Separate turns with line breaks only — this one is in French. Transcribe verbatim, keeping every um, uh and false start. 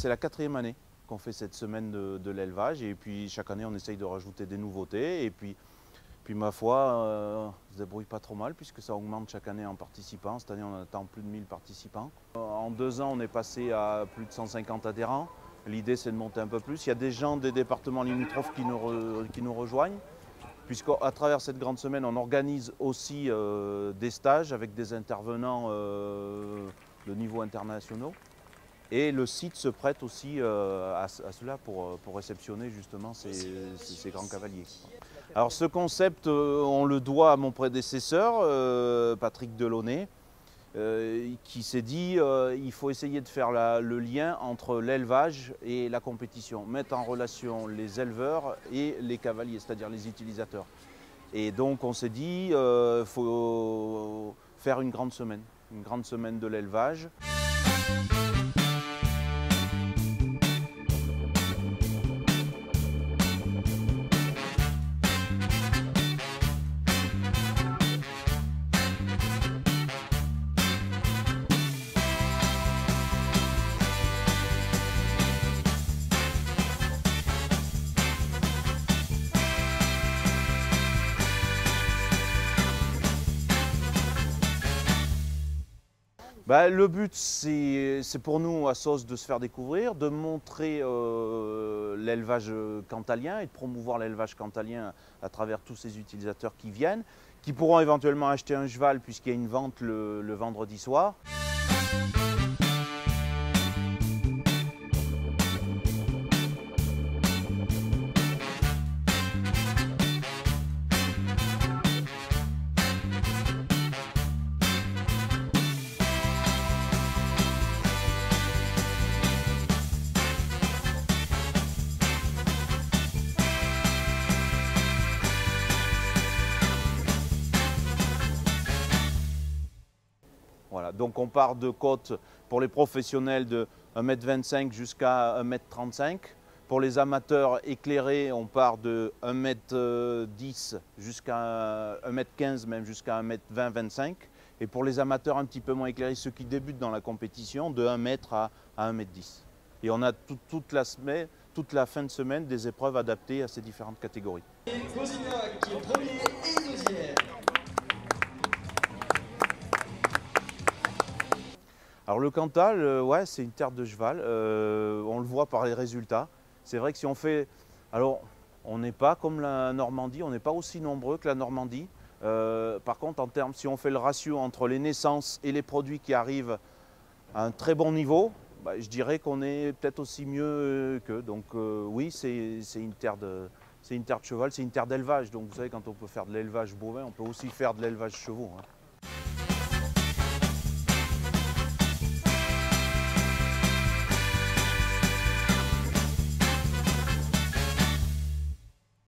c'est la quatrième année qu'on fait cette semaine de, de l'élevage. Et puis chaque année, on essaye de rajouter des nouveautés. Et puis, puis ma foi, euh, on se débrouille pas trop mal puisque ça augmente chaque année en participants. Cette année, on attend plus de mille participants. En deux ans, on est passé à plus de cent cinquante adhérents. L'idée, c'est de monter un peu plus. Il y a des gens des départements limitrophes qui nous, re, qui nous rejoignent. Puisqu'à travers cette grande semaine, on organise aussi euh, des stages avec des intervenants euh, de niveau internationaux. Et le site se prête aussi euh, à, à cela pour, pour réceptionner justement ces, ces, ces grands cavaliers. Alors ce concept, euh, on le doit à mon prédécesseur, euh, Patrick Delaunay, euh, qui s'est dit euh, il faut essayer de faire la, le lien entre l'élevage et la compétition, mettre en relation les éleveurs et les cavaliers, c'est-à-dire les utilisateurs. Et donc on s'est dit il euh, faut faire une grande semaine, une grande semaine de l'élevage. Bah, le but, c'est pour nous, à Sauce, de se faire découvrir, de montrer euh, l'élevage cantalien et de promouvoir l'élevage cantalien à travers tous ces utilisateurs qui viennent, qui pourront éventuellement acheter un cheval puisqu'il y a une vente le, le vendredi soir. Voilà, donc on part de cotes pour les professionnels de un mètre vingt-cinq jusqu'à un mètre trente-cinq. Pour les amateurs éclairés, on part de un mètre dix jusqu'à un mètre quinze, même jusqu'à un mètre vingt vingt-cinq. Et pour les amateurs un petit peu moins éclairés, ceux qui débutent dans la compétition, de un mètre à un mètre dix. Et on a tout, toute, la semaine, toute la fin de semaine des épreuves adaptées à ces différentes catégories.
Cosina qui est premier et deuxième.
Alors le Cantal, euh, ouais, c'est une terre de cheval, euh, on le voit par les résultats. C'est vrai que si on fait... Alors, on n'est pas comme la Normandie, on n'est pas aussi nombreux que la Normandie. Euh, par contre, en termes, si on fait le ratio entre les naissances et les produits qui arrivent à un très bon niveau, bah, je dirais qu'on est peut-être aussi mieux qu'eux. Donc euh, oui, c'est une terre de... C'est une terre de cheval, c'est une terre d'élevage. Donc vous savez, quand on peut faire de l'élevage bovin, on peut aussi faire de l'élevage chevaux, hein.